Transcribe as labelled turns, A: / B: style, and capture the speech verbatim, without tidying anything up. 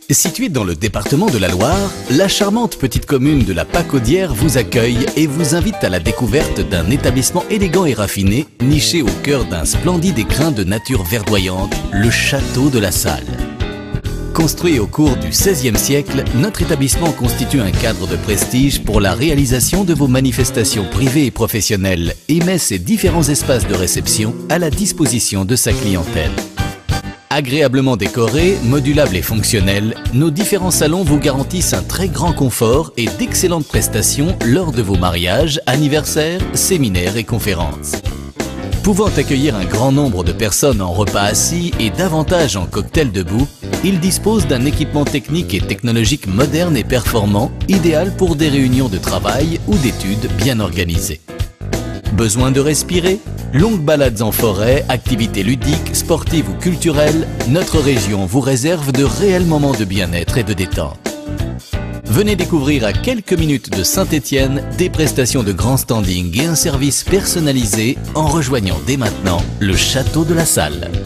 A: Située dans le département de la Loire, la charmante petite commune de la Pacaudière vous accueille et vous invite à la découverte d'un établissement élégant et raffiné, niché au cœur d'un splendide écrin de nature verdoyante, le Château de la Salle. Construit au cours du seizième siècle, notre établissement constitue un cadre de prestige pour la réalisation de vos manifestations privées et professionnelles et met ses différents espaces de réception à la disposition de sa clientèle. Agréablement décorés, modulables et fonctionnels, nos différents salons vous garantissent un très grand confort et d'excellentes prestations lors de vos mariages, anniversaires, séminaires et conférences. Pouvant accueillir un grand nombre de personnes en repas assis et davantage en cocktail debout, il dispose d'un équipement technique et technologique moderne et performant, idéal pour des réunions de travail ou d'études bien organisées. Besoin de respirer? Longues balades en forêt, activités ludiques, sportives ou culturelles, notre région vous réserve de réels moments de bien-être et de détente. Venez découvrir à quelques minutes de Saint-Étienne des prestations de grand standing et un service personnalisé en rejoignant dès maintenant le Château de la Salle.